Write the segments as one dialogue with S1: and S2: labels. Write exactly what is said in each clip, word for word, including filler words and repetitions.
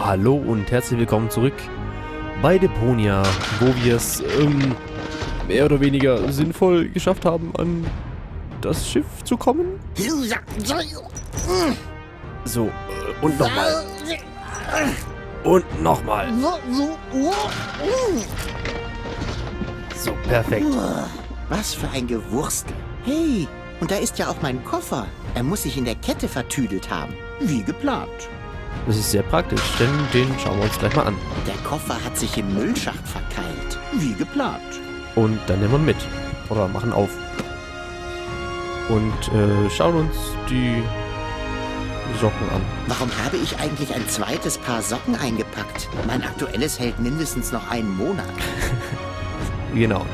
S1: Hallo und herzlich willkommen zurück bei Deponia, wo wir es ähm, mehr oder weniger sinnvoll geschafft haben, an das Schiff zu kommen. So, äh, und nochmal. Und nochmal. So, perfekt.
S2: Was für ein Gewurstel. Hey, und da ist ja auch mein Koffer. Er muss sich in der Kette vertüdelt haben. Wie geplant.
S1: Das ist sehr praktisch, denn den schauen wir uns gleich mal an.
S2: Der Koffer hat sich im Müllschacht verkeilt. Wie geplant.
S1: Und dann nehmen wir mit. Oder machen auf. Und äh, schauen uns die Socken an.
S2: Warum habe ich eigentlich ein zweites Paar Socken eingepackt? Mein aktuelles hält mindestens noch einen Monat.
S1: Genau.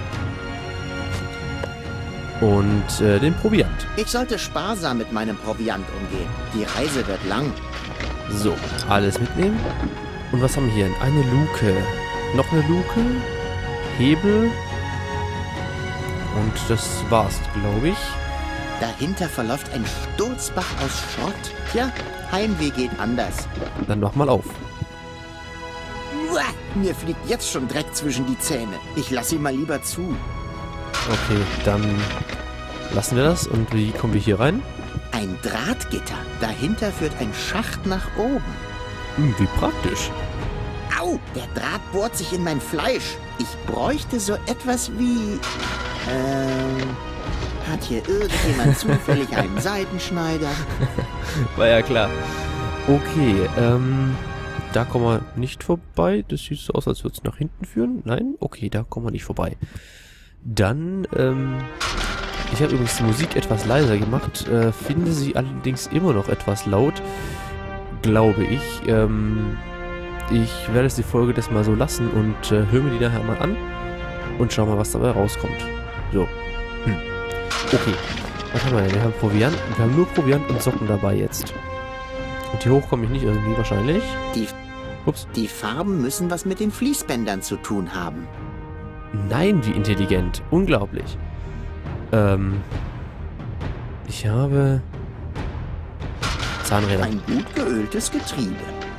S1: Und äh, den Proviant.
S2: Ich sollte sparsam mit meinem Proviant umgehen. Die Reise wird lang.
S1: So, alles mitnehmen. Und was haben wir hier? Eine Luke. Noch eine Luke. Hebel. Und das war's, glaube ich.
S2: Dahinter verläuft ein Sturzbach aus Schrott. Tja, Heimweh geht anders.
S1: Dann nochmal auf.
S2: Uah, mir fliegt jetzt schon Dreck zwischen die Zähne. Ich lasse ihn mal lieber zu.
S1: Okay, dann lassen wir das. Und wie kommen wir hier rein?
S2: Ein Drahtgitter. Dahinter führt ein Schacht nach oben.
S1: Hm, wie praktisch.
S2: Au, der Draht bohrt sich in mein Fleisch. Ich bräuchte so etwas wie... Ähm... Hat hier irgendjemand zufällig einen Seitenschneider?
S1: War ja klar. Okay, ähm... da kommen wir nicht vorbei. Das sieht so aus, als würde es nach hinten führen. Nein? Okay, da kommen wir nicht vorbei. Dann, ähm... ich habe übrigens die Musik etwas leiser gemacht. Äh, finde sie allerdings immer noch etwas laut. Glaube ich. Ähm... Ich werde jetzt die Folge das mal so lassen und äh, höre mir die nachher mal an. Und schau mal, was dabei rauskommt. So. Hm. Okay. Was haben wir denn? Wir haben Proviant. Wir haben nur Proviant und Socken dabei jetzt. Und hier hoch komme ich nicht irgendwie wahrscheinlich.
S2: Die,
S1: Ups.
S2: die Farben müssen was mit den Fließbändern zu tun haben.
S1: Nein, wie intelligent. Unglaublich. Ähm. Ich habe Zahnräder.
S2: Ein gut geöltes Getriebe.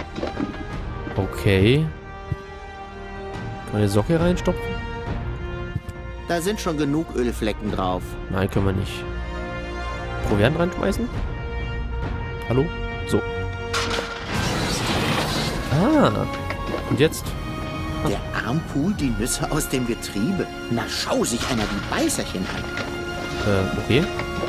S1: Okay. Kann man eine Socke reinstopfen?
S2: Da sind schon genug Ölflecken drauf.
S1: Nein, können wir nicht. Proviant reinschmeißen? Hallo? So. Ah. Und jetzt? Ah.
S2: Der Arm pult die Nüsse aus dem Getriebe. Na, schau sich einer die Beißerchen an.
S1: Äh, okay.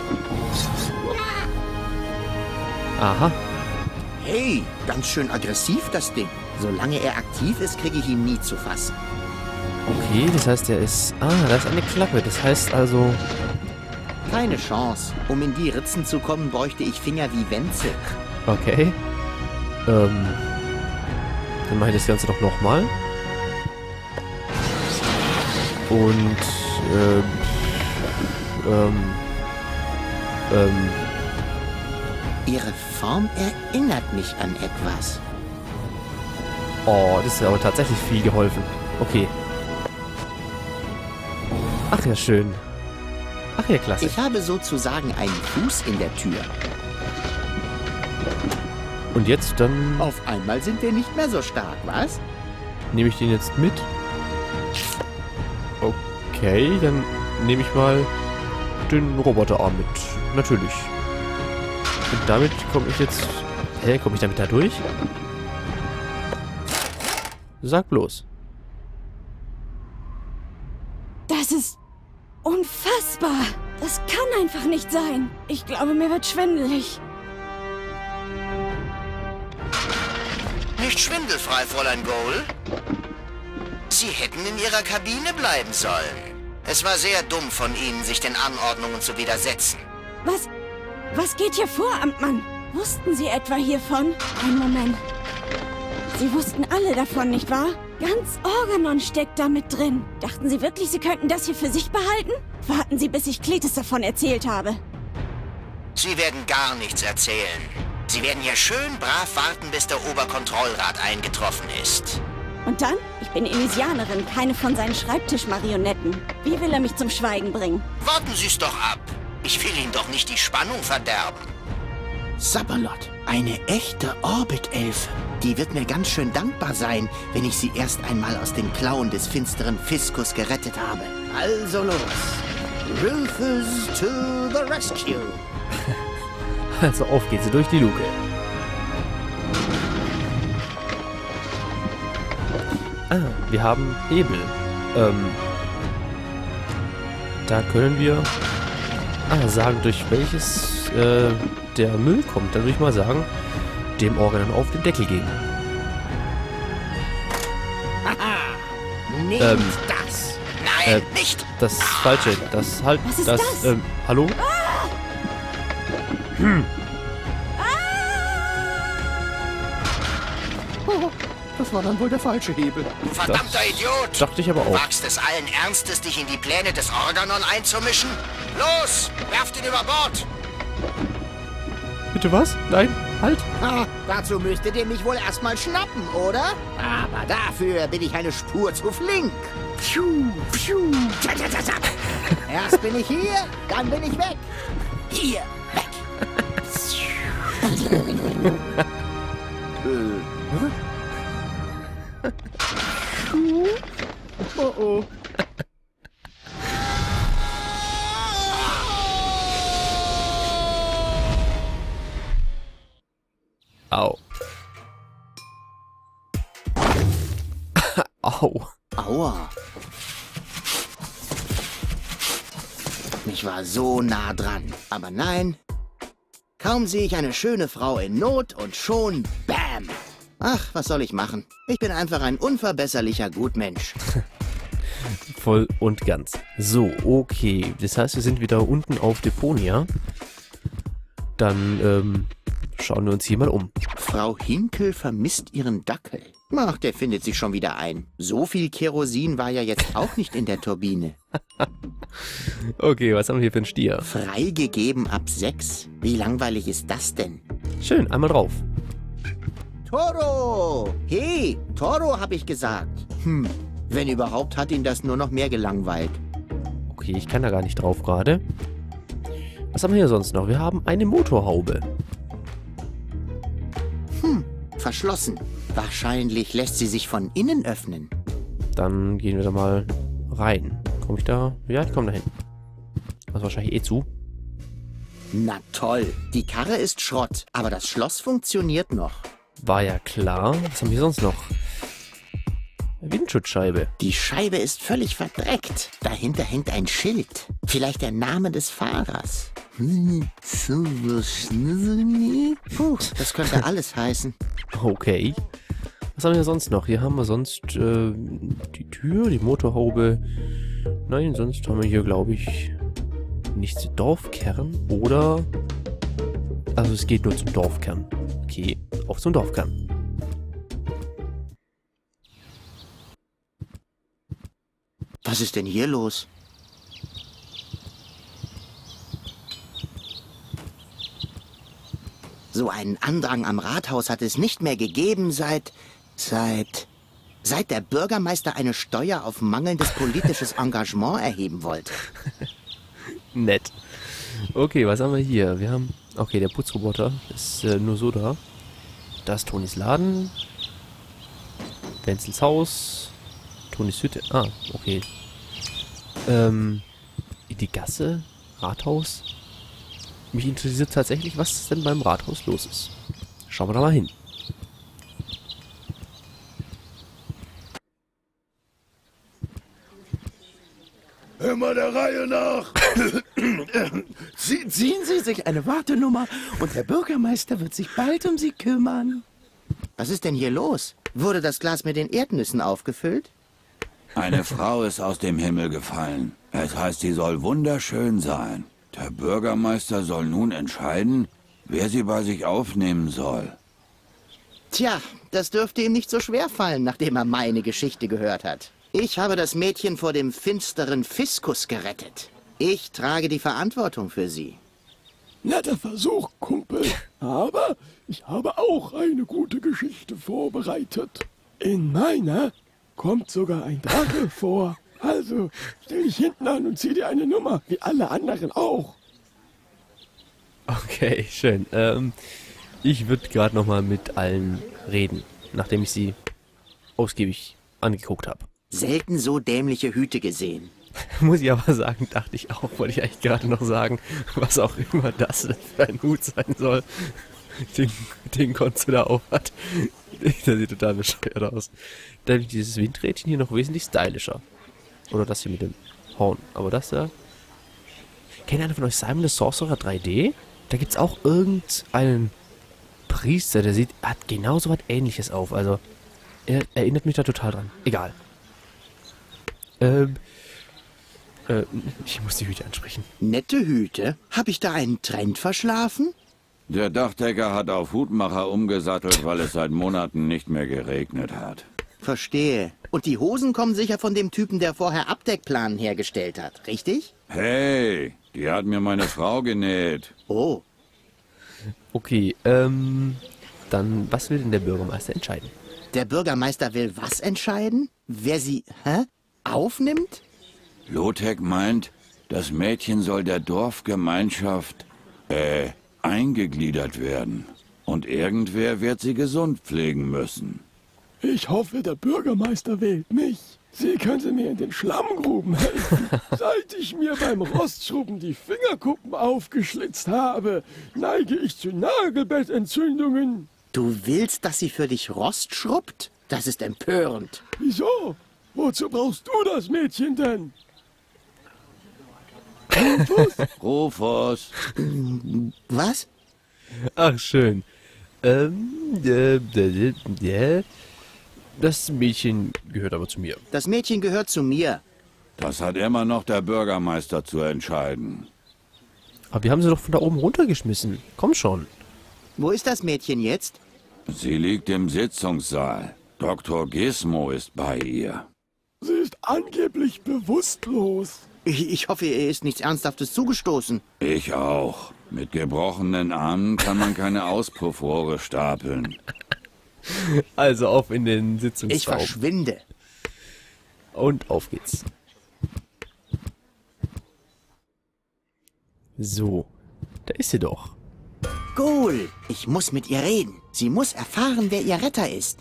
S1: Aha.
S2: Hey, ganz schön aggressiv das Ding. Solange er aktiv ist, kriege ich ihn nie zu fassen.
S1: Okay, das heißt, er ist... Ah, da ist eine Klappe. Das heißt also...
S2: Keine Chance. Um in die Ritzen zu kommen, bräuchte ich Finger wie Wenzel.
S1: Okay. Ähm... Dann mache ich das Ganze doch nochmal. Und... Ähm... Ähm... Ähm...
S2: Ihre Form erinnert mich an etwas.
S1: Oh, das ist aber tatsächlich viel geholfen. Okay. Ach ja, schön. Ach ja, klasse.
S2: Ich habe sozusagen einen Fuß in der Tür.
S1: Und jetzt dann...
S2: Auf einmal sind wir nicht mehr so stark, was?
S1: Nehme ich den jetzt mit? Okay, dann nehme ich mal den Roboterarm mit. Natürlich. Und damit komme ich jetzt... Hä, komme ich damit da durch? Sag bloß.
S3: Das ist unfassbar. Das kann einfach nicht sein. Ich glaube, mir wird schwindelig.
S4: Nicht schwindelfrei, Fräulein Goal. Sie hätten in Ihrer Kabine bleiben sollen. Es war sehr dumm von Ihnen, sich den Anordnungen zu widersetzen.
S3: Was? Was geht hier vor, Amtmann? Wussten Sie etwa hiervon? Einen Moment. Sie wussten alle davon, nicht wahr? Ganz Organon steckt da mit drin. Dachten Sie wirklich, Sie könnten das hier für sich behalten? Warten Sie, bis ich Kletis davon erzählt habe.
S4: Sie werden gar nichts erzählen. Sie werden hier schön brav warten, bis der Oberkontrollrat eingetroffen ist.
S3: Und dann? Ich bin Elysianerin, keine von seinen Schreibtischmarionetten. Wie will er mich zum Schweigen bringen?
S4: Warten Sie es doch ab. Ich will Ihnen doch nicht die Spannung verderben.
S2: Sabberlot, Eine echte Orbit-Elfe. Die wird mir ganz schön dankbar sein, wenn ich sie erst einmal aus den Klauen des finsteren Fiskus gerettet habe. Also los. Rufus to the rescue.
S1: Also auf geht sie durch die Luke. Ah, wir haben Hebel. Ähm, da können wir ah, sagen, durch welches äh, der Müll kommt. Dann würde ich mal sagen, dem Organon auf den Deckel gehen.
S2: Haha, nehmt
S1: Ähm,
S2: das.
S4: Nein,
S1: Äh,
S4: nicht.
S1: Das Falsche, das halt,
S3: Was ist
S1: das,
S3: das?
S1: ähm, hallo?
S2: Oh, das war dann wohl der falsche Hebel.
S4: Du verdammter Idiot.
S1: Dachte ich aber auch.
S4: Wagst es allen Ernstes, dich in die Pläne des Organon einzumischen? Los, werft ihn über Bord.
S1: Bitte was? Nein, halt.
S2: Ha, dazu müsstet ihr mich wohl erstmal schnappen, oder? Aber dafür bin ich eine Spur zu flink. Pfiuh, pfiuh, tja, tja, tja, tja. Erst bin ich hier, dann bin ich weg. Hier, weg. Oh oh.
S1: Au. Au.
S2: Aua. Ich war so nah dran. Aber nein. Kaum sehe ich eine schöne Frau in Not und schon BAM! Ach, was soll ich machen? Ich bin einfach ein unverbesserlicher Gutmensch.
S1: Voll und ganz. So, okay. Das heißt, wir sind wieder unten auf Deponia. Dann, ähm, schauen wir uns hier mal um.
S2: Frau Hinkel vermisst ihren Dackel. Ach, der findet sich schon wieder ein. So viel Kerosin war ja jetzt auch nicht in der Turbine.
S1: Okay, was haben wir hier für einen Stier?
S2: Freigegeben ab sechs? Wie langweilig ist das denn?
S1: Schön, einmal drauf.
S2: Toro! Hey, Toro, hab ich gesagt. Hm, wenn überhaupt, hat ihn das nur noch mehr gelangweilt.
S1: Okay, ich kann da gar nicht drauf gerade. Was haben wir hier sonst noch? Wir haben eine Motorhaube.
S2: Hm, verschlossen. Wahrscheinlich lässt sie sich von innen öffnen.
S1: Dann gehen wir da mal rein. Komme ich da? Ja, ich komme da hin. Das ist wahrscheinlich eh zu.
S2: Na toll, die Karre ist Schrott, aber das Schloss funktioniert noch.
S1: War ja klar. Was haben wir sonst noch? Windschutzscheibe.
S2: Die Scheibe ist völlig verdreckt. Dahinter hängt ein Schild. Vielleicht der Name des Fahrers. Puh, das könnte alles heißen.
S1: Okay. Was haben wir sonst noch? Hier haben wir sonst äh, die Tür, die Motorhaube. Nein, sonst haben wir hier, glaube ich, nichts. Dorfkern oder... Also es geht nur zum Dorfkern. Okay, auf zum Dorfkern.
S2: Was ist denn hier los? So einen Andrang am Rathaus hat es nicht mehr gegeben seit... seit... seit der Bürgermeister eine Steuer auf mangelndes politisches Engagement erheben wollte.
S1: Nett. Okay, was haben wir hier? Wir haben... Okay, der Putzroboter ist äh, nur so da. Da ist Tonis Laden. Wenzels Haus. Tonis Hütte. Ah, okay. Ähm, die Gasse? Rathaus? Mich interessiert tatsächlich, was denn beim Rathaus los ist. Schauen wir da mal hin.
S5: Immer der Reihe nach. Sie, ziehen Sie sich eine Wartenummer und der Bürgermeister wird sich bald um Sie kümmern.
S2: Was ist denn hier los? Wurde das Glas mit den Erdnüssen aufgefüllt?
S6: Eine Frau ist aus dem Himmel gefallen. Es heißt, sie soll wunderschön sein. Der Bürgermeister soll nun entscheiden, wer sie bei sich aufnehmen soll.
S2: Tja, das dürfte ihm nicht so schwer fallen, nachdem er meine Geschichte gehört hat. Ich habe das Mädchen vor dem finsteren Fiskus gerettet. Ich trage die Verantwortung für sie.
S5: Netter Versuch, Kumpel. Aber ich habe auch eine gute Geschichte vorbereitet. In meiner kommt sogar ein Drache vor. Also stell dich hinten an und zieh dir eine Nummer, wie alle anderen auch.
S1: Okay, schön. Ähm, Ich würde gerade nochmal mit allen reden, nachdem ich sie ausgiebig angeguckt habe.
S2: Selten so dämliche Hüte gesehen.
S1: Muss ich aber sagen, dachte ich auch, wollte ich eigentlich gerade noch sagen, was auch immer das für ein Hut sein soll, den, den Konzo da auf hat. Der sieht total bescheuert aus. Da ist dieses Windrädchen hier noch wesentlich stylischer. Oder das hier mit dem Horn. Aber das da... Kennt einer von euch Simon the Sorcerer drei D? Da gibt's auch irgendeinen Priester, der sieht, hat genau so was Ähnliches auf. Also, er erinnert mich da total dran. Egal. Ähm... Äh, ich muss die Hüte ansprechen.
S2: Nette Hüte? Hab ich da einen Trend verschlafen?
S6: Der Dachdecker hat auf Hutmacher umgesattelt, weil es seit Monaten nicht mehr geregnet hat.
S2: Verstehe. Und die Hosen kommen sicher von dem Typen, der vorher Abdeckplanen hergestellt hat, richtig?
S6: Hey, die hat mir meine Frau genäht.
S2: Oh.
S1: Okay, ähm... Dann, was will denn der Bürgermeister entscheiden?
S2: Der Bürgermeister will was entscheiden? Wer sie, hä? Aufnimmt?
S6: Lothek meint, das Mädchen soll der Dorfgemeinschaft, äh, eingegliedert werden. Und irgendwer wird sie gesund pflegen müssen.
S5: Ich hoffe, der Bürgermeister wählt mich. Sie könnte mir in den Schlammgruben helfen. Seit ich mir beim Rostschrubben die Fingerkuppen aufgeschlitzt habe, neige ich zu Nagelbettentzündungen.
S2: Du willst, dass sie für dich Rost schrubbt? Das ist empörend.
S5: Wieso? Wozu brauchst du das Mädchen denn?
S6: Rufus!
S2: Was?
S1: Ach, schön. Ähm, äh, äh, äh, das Mädchen gehört aber zu mir.
S2: Das Mädchen gehört zu mir.
S6: Das hat immer noch der Bürgermeister zu entscheiden.
S1: Aber wir haben sie doch von da oben runtergeschmissen. Komm schon.
S2: Wo ist das Mädchen jetzt?
S6: Sie liegt im Sitzungssaal. Doktor Gizmo ist bei ihr.
S5: Sie ist angeblich bewusstlos.
S2: Ich, ich hoffe, ihr ist nichts Ernsthaftes zugestoßen.
S6: Ich auch. Mit gebrochenen Armen kann man keine Auspuffrohre stapeln.
S1: Also auf in den
S2: Ich
S1: Sitzungsraum.
S2: verschwinde.
S1: Und auf geht's. So. Da ist sie doch.
S2: Goal, ich muss mit ihr reden. Sie muss erfahren, wer ihr Retter ist.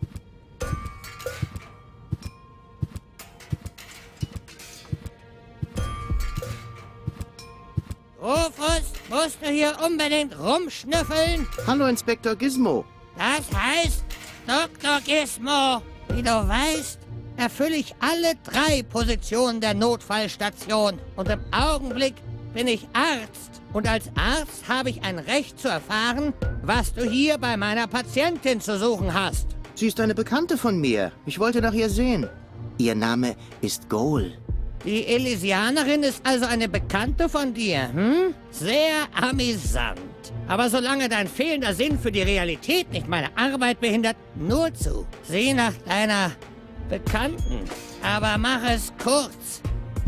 S7: Rufus, musst du hier unbedingt rumschnüffeln?
S2: Hallo, Inspektor Gizmo.
S7: Das heißt, Doktor Gizmo, wie du weißt, erfülle ich alle drei Positionen der Notfallstation. Und im Augenblick bin ich Arzt. Und als Arzt habe ich ein Recht zu erfahren, was du hier bei meiner Patientin zu suchen hast.
S2: Sie ist eine Bekannte von mir. Ich wollte nach ihr sehen. Ihr Name ist Goal.
S7: Die Elysianerin ist also eine Bekannte von dir, hm? Sehr amüsant. Aber solange dein fehlender Sinn für die Realität nicht meine Arbeit behindert, nur zu. Sieh nach deiner Bekannten. Aber mach es kurz.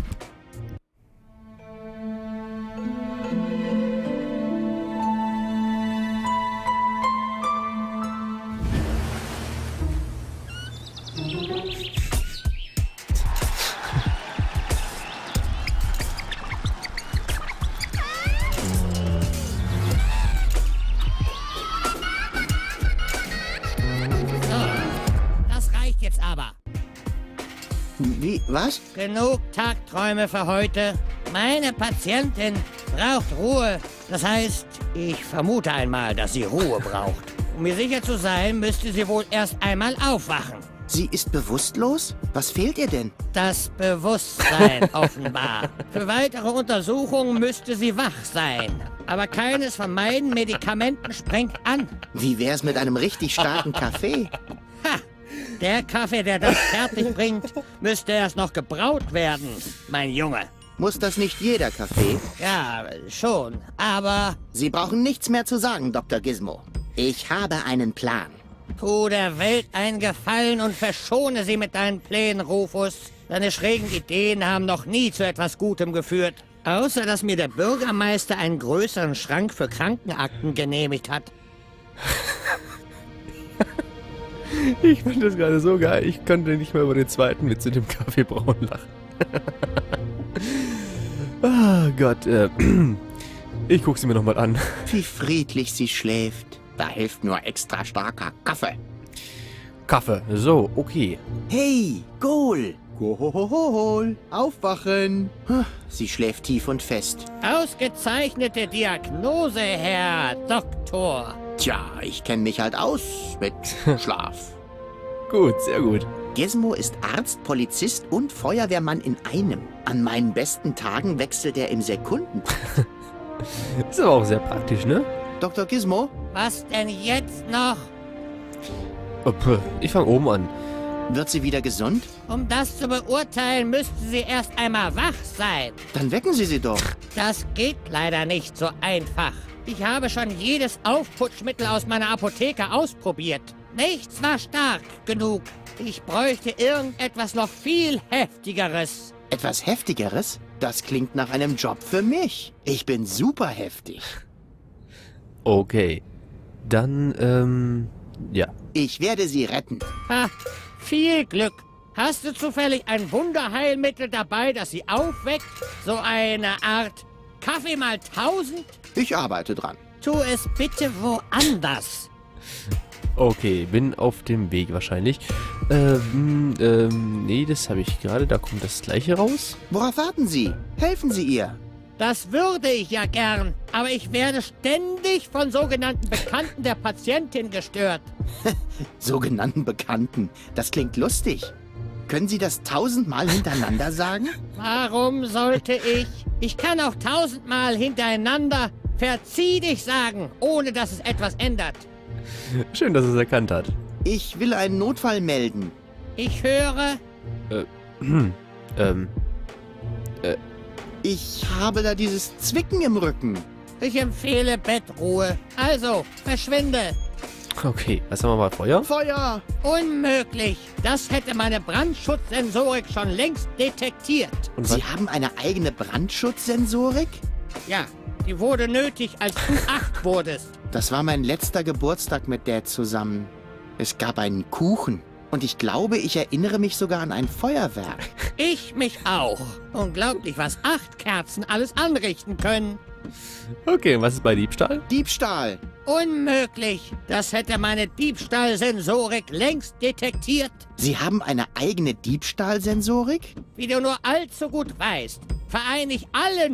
S2: Wie, was?
S7: Genug Tagträume für heute. Meine Patientin braucht Ruhe. Das heißt, ich vermute einmal, dass sie Ruhe braucht. Um mir sicher zu sein, müsste sie wohl erst einmal aufwachen.
S2: Sie ist bewusstlos? Was fehlt ihr denn?
S7: Das Bewusstsein offenbar. Für weitere Untersuchungen müsste sie wach sein. Aber keines von meinen Medikamenten springt an.
S2: Wie wär's mit einem richtig starken Kaffee?
S7: Ha! Der Kaffee, der das fertig bringt, müsste erst noch gebraut werden, mein Junge.
S2: Muss das nicht jeder Kaffee?
S7: Ja, schon, aber...
S2: Sie brauchen nichts mehr zu sagen, Doktor Gizmo. Ich habe einen Plan.
S7: Tu der Welt einen Gefallen und verschone sie mit deinen Plänen, Rufus. Deine schrägen Ideen haben noch nie zu etwas Gutem geführt. Außer, dass mir der Bürgermeister einen größeren Schrank für Krankenakten genehmigt hat.
S1: Ich fand das gerade so geil. Ich konnte nicht mehr über den zweiten Witz mit dem Kaffeebrauen lachen. Ah Gott, äh, ich guck sie mir nochmal an.
S2: Wie friedlich sie schläft. Da hilft nur extra starker Kaffee.
S1: Kaffee. So, okay.
S2: Hey, Goal! Gohohohol! Aufwachen! Hm, Sie schläft tief und fest.
S7: Ausgezeichnete Diagnose, Herr Doktor.
S2: Tja, ich kenne mich halt aus mit Schlaf.
S1: Gut, sehr gut.
S2: Gizmo ist Arzt, Polizist und Feuerwehrmann in einem. An meinen besten Tagen wechselt er im Sekundentakt.
S1: Ist aber auch sehr praktisch, ne?
S2: Doktor Gizmo?
S7: Was denn jetzt noch?
S1: Ich fange oben an.
S2: Wird sie wieder gesund?
S7: Um das zu beurteilen, müssten Sie erst einmal wach sein.
S2: Dann wecken Sie sie doch.
S7: Das geht leider nicht so einfach. Ich habe schon jedes Aufputschmittel aus meiner Apotheke ausprobiert. Nichts war stark genug. Ich bräuchte irgendetwas noch viel Heftigeres.
S2: Etwas Heftigeres? Das klingt nach einem Job für mich. Ich bin super heftig.
S1: Okay. Dann, ähm, ja.
S2: Ich werde sie retten.
S7: Ha, viel Glück. Hast du zufällig ein Wunderheilmittel dabei, das sie aufweckt? So eine Art Kaffee mal tausend?
S2: Ich arbeite dran.
S7: Tu es bitte woanders.
S1: Okay, bin auf dem Weg wahrscheinlich. Ähm, ähm, nee, das habe ich gerade. Da kommt das gleiche raus.
S2: Worauf warten Sie? Helfen Sie ihr.
S7: Das würde ich ja gern, aber ich werde ständig von sogenannten Bekannten der Patientin gestört.
S2: Sogenannten Bekannten. Das klingt lustig. Können Sie das tausendmal hintereinander sagen?
S7: Warum sollte ich? Ich kann auch tausendmal hintereinander verzieh dich sagen, ohne dass es etwas ändert.
S1: Schön, dass es erkannt hat.
S2: Ich will einen Notfall melden.
S7: Ich höre...
S1: Äh, ähm, äh,
S2: Ich habe da dieses Zwicken im Rücken.
S7: Ich empfehle Bettruhe. Also, verschwinde.
S1: okay, was haben wir mal? Feuer?
S2: Feuer!
S7: Unmöglich. Das hätte meine Brandschutzsensorik schon längst detektiert.
S1: Und
S2: Sie
S1: was?
S2: haben eine eigene Brandschutzsensorik?
S7: Ja, die wurde nötig, als du acht wurdest.
S2: Das war mein letzter Geburtstag mit Dad zusammen. Es gab einen Kuchen. Und ich glaube, ich erinnere mich sogar an ein Feuerwerk.
S7: Ich mich auch. Unglaublich, was acht Kerzen alles anrichten können.
S1: Okay, und was ist bei Diebstahl?
S2: Diebstahl!
S7: Unmöglich. Das hätte meine Diebstahlsensorik längst detektiert.
S2: Sie haben eine eigene Diebstahlsensorik?
S7: Wie du nur allzu gut weißt, vereine ich alle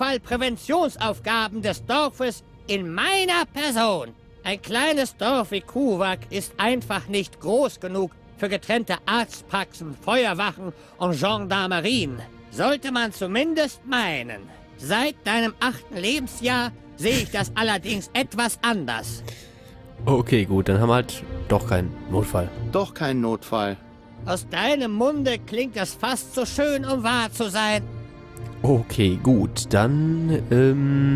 S7: Notfallpräventionsaufgaben des Dorfes in meiner Person. Ein kleines Dorf wie Kuwak ist einfach nicht groß genug für getrennte Arztpraxen, Feuerwachen und Gendarmerien. Sollte man zumindest meinen. Seit deinem achten Lebensjahr sehe ich das allerdings etwas anders.
S1: Okay, gut, dann haben wir halt doch keinen Notfall.
S2: Doch kein Notfall.
S7: Aus deinem Munde klingt das fast so schön, um wahr zu sein.
S1: Okay, gut, dann, ähm,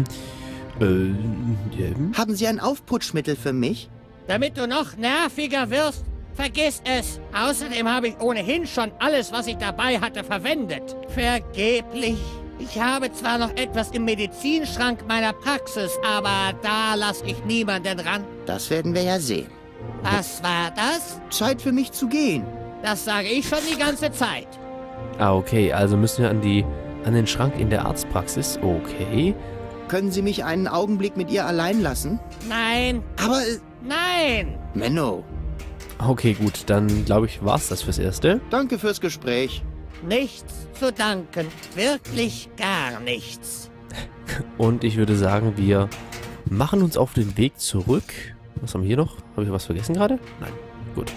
S1: ähm,
S2: Haben Sie ein Aufputschmittel für mich?
S7: Damit du noch nerviger wirst, vergiss es. Außerdem habe ich ohnehin schon alles, was ich dabei hatte, verwendet. Vergeblich. Ich habe zwar noch etwas im Medizinschrank meiner Praxis, aber da lasse ich niemanden ran.
S2: Das werden wir ja sehen.
S7: Was war das?
S2: Zeit für mich zu gehen.
S7: Das sage ich schon die ganze Zeit.
S1: Ah, okay, also müssen wir an die, an den Schrank in der Arztpraxis. Okay.
S2: Können Sie mich einen Augenblick mit ihr allein lassen?
S7: Nein,
S2: Aber, äh,
S7: nein.
S2: Menno,
S1: Okay, gut, dann glaube ich, war's das fürs Erste.
S2: danke fürs Gespräch.
S7: Nichts zu danken. Wirklich gar nichts.
S1: Und ich würde sagen, wir machen uns auf den Weg zurück. Was haben wir hier noch? Habe ich was vergessen gerade? Nein. Gut.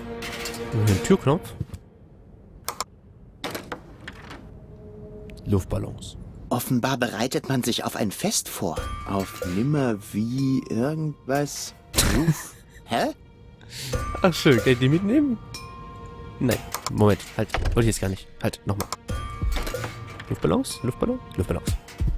S1: Den Türknopf. Luftballons.
S2: Offenbar bereitet man sich auf ein Fest vor. Auf nimmer wie irgendwas. Ruf. Hä?
S1: Ach schön, kann ich die mitnehmen? Nein, Moment, halt, wollte ich jetzt gar nicht. Halt, nochmal. Luftballons, Luftballon, Luftballons.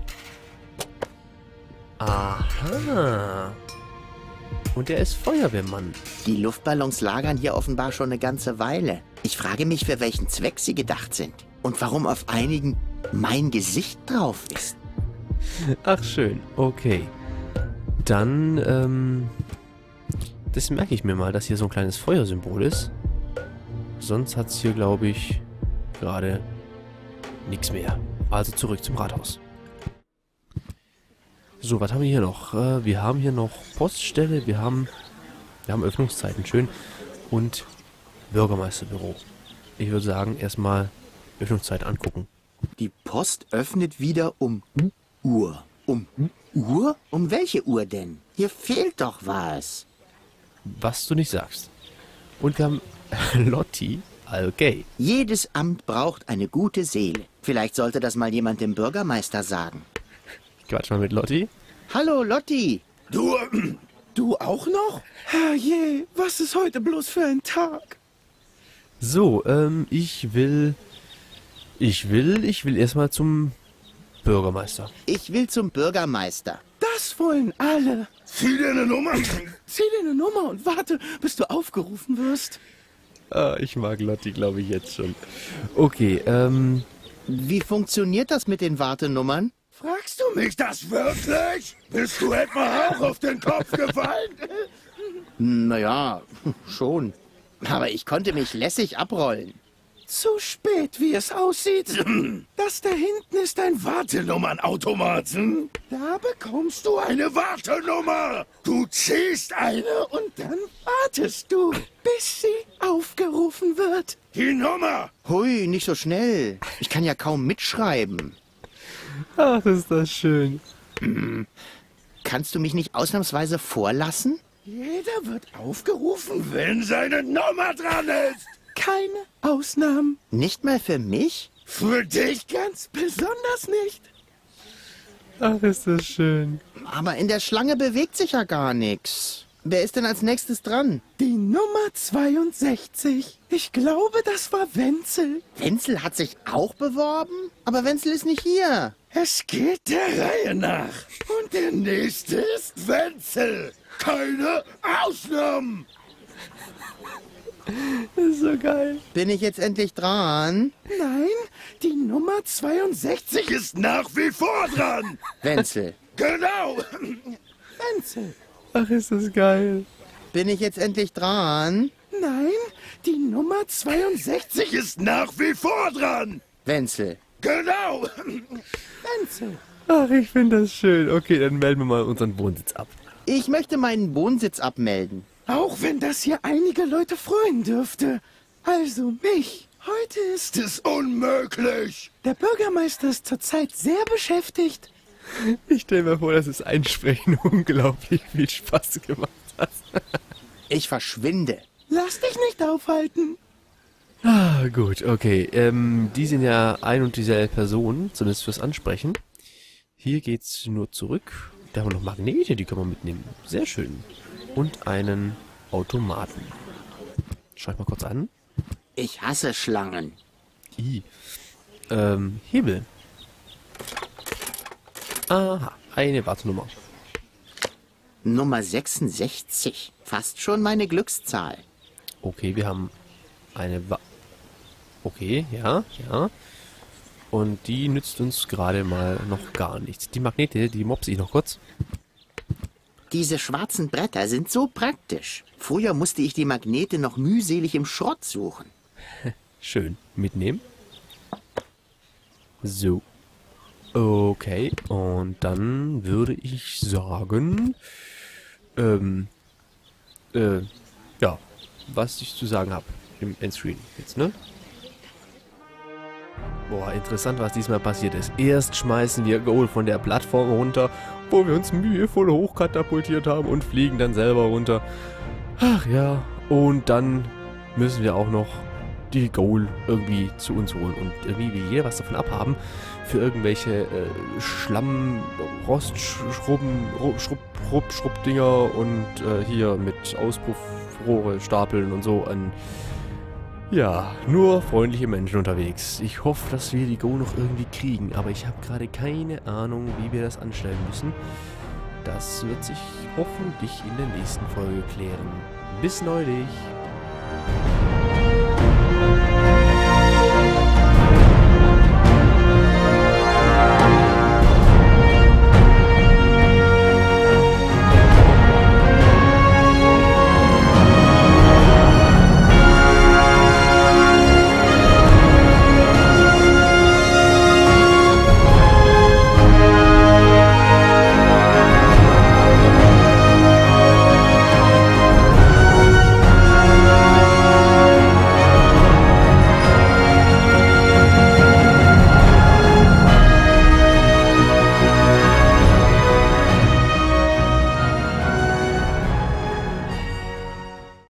S1: Aha. Und er ist Feuerwehrmann.
S2: Die Luftballons lagern hier offenbar schon eine ganze Weile. Ich frage mich, für welchen Zweck sie gedacht sind. Und warum auf einigen mein Gesicht drauf ist.
S1: Ach schön, okay. Dann, ähm... das merke ich mir mal, dass hier so ein kleines Feuersymbol ist. Sonst hat es hier, glaube ich, gerade nichts mehr. Also zurück zum Rathaus. So, was haben wir hier noch? Äh, wir haben hier noch Poststelle, wir haben, wir haben Öffnungszeiten, schön. Und Bürgermeisterbüro. Ich würde sagen, erstmal Öffnungszeit angucken.
S2: Die Post öffnet wieder um Uhr. Um Uhr? Um welche Uhr denn? Hier fehlt doch was.
S1: Was du nicht sagst. Und wir haben Lotti Algay.
S2: Jedes Amt braucht eine gute Seele. Vielleicht sollte das mal jemand dem Bürgermeister sagen.
S1: Ich quatsch mal mit Lotti.
S2: Hallo, Lotti.
S5: Du, du auch noch? Herrje, was ist heute bloß für ein Tag?
S1: So, ähm, ich will... Ich will, ich will erstmal zum Bürgermeister.
S2: Ich will zum Bürgermeister.
S5: Das wollen alle. Zieh dir eine Nummer. Zieh dir eine Nummer und warte, bis du aufgerufen wirst.
S1: Ah, ich mag Lotti, glaube ich, jetzt schon. Okay, ähm...
S2: Wie funktioniert das mit den Wartenummern?
S5: Fragst du mich das wirklich? Bist du etwa auch auf den Kopf gefallen?
S2: Naja, schon. Aber ich konnte mich lässig abrollen.
S5: Zu spät, wie es aussieht. Das da hinten ist ein Wartenummernautomaten. Da bekommst du eine Wartenummer. Du ziehst eine und dann wartest du, bis sie aufgerufen wird. Die Nummer.
S2: Hui, nicht so schnell. Ich kann ja kaum mitschreiben.
S1: Ach, ist das schön.
S2: Kannst du mich nicht ausnahmsweise vorlassen?
S5: Jeder wird aufgerufen, wenn seine Nummer dran ist. Keine Ausnahmen.
S2: Nicht mal für mich?
S5: Für dich ganz besonders nicht.
S1: Ach, ist das schön.
S2: Aber in der Schlange bewegt sich ja gar nichts. Wer ist denn als nächstes dran?
S5: Die Nummer zweiundsechzig. Ich glaube, das war Wenzel.
S2: Wenzel hat sich auch beworben? Aber Wenzel ist nicht hier.
S5: Es geht der Reihe nach. Und der nächste ist Wenzel. Keine Ausnahmen.
S1: Das ist so geil.
S2: Bin ich jetzt endlich dran?
S5: Nein, die Nummer zweiundsechzig ist nach wie vor dran.
S2: Wenzel.
S5: Genau. Wenzel.
S1: Ach, ist das geil.
S2: Bin ich jetzt endlich dran?
S5: Nein, die Nummer zweiundsechzig ist nach wie vor dran.
S2: Wenzel.
S5: Genau. Wenzel.
S1: Ach, ich finde das schön. Okay, dann melden wir mal unseren Wohnsitz ab.
S2: Ich möchte meinen Wohnsitz abmelden.
S5: Auch wenn das hier einige Leute freuen dürfte. Also mich. Heute ist es unmöglich. Der Bürgermeister ist zurzeit sehr beschäftigt.
S1: Ich stelle mir vor, dass das Einsprechen unglaublich viel Spaß gemacht hat.
S2: Ich verschwinde.
S5: Lass dich nicht aufhalten.
S1: Ah, gut, okay. Ähm, die sind ja ein und dieselbe Person, zumindest fürs Ansprechen. Hier geht's nur zurück. Da haben wir noch Magnete, die können wir mitnehmen. Sehr schön. Und einen Automaten. Schau ich mal kurz an.
S2: Ich hasse Schlangen.
S1: I. Ähm, Hebel. Aha, eine Wartenummer.
S2: Nummer sechsundsechzig. Fast schon meine Glückszahl.
S1: Okay, wir haben eine Wa... Okay, ja, ja. Und die nützt uns gerade mal noch gar nichts. Die Magnete, die mopse ich noch kurz.
S2: Diese schwarzen Bretter sind so praktisch. Früher musste ich die Magnete noch mühselig im Schrott suchen.
S1: Schön. Mitnehmen. So. Okay. Und dann würde ich sagen, ähm, äh, ja, was ich zu sagen habe im Endscreen jetzt, ne? Boah, interessant, was diesmal passiert ist. Erst schmeißen wir Goal von der Plattform runter, wo wir uns mühevoll hochkatapultiert haben und fliegen dann selber runter. Ach ja, und dann müssen wir auch noch die Goal irgendwie zu uns holen und irgendwie will jeder was davon abhaben für irgendwelche äh, Schlamm, Rost, Schrubben, Schrupp, Schrupp, Schrupp-Dinger und äh, hier mit Auspuffrohre stapeln und so an. Ja, nur freundliche Menschen unterwegs. Ich hoffe, dass wir die Go noch irgendwie kriegen, aber ich habe gerade keine Ahnung, wie wir das anstellen müssen. Das wird sich hoffentlich in der nächsten Folge klären. Bis neulich!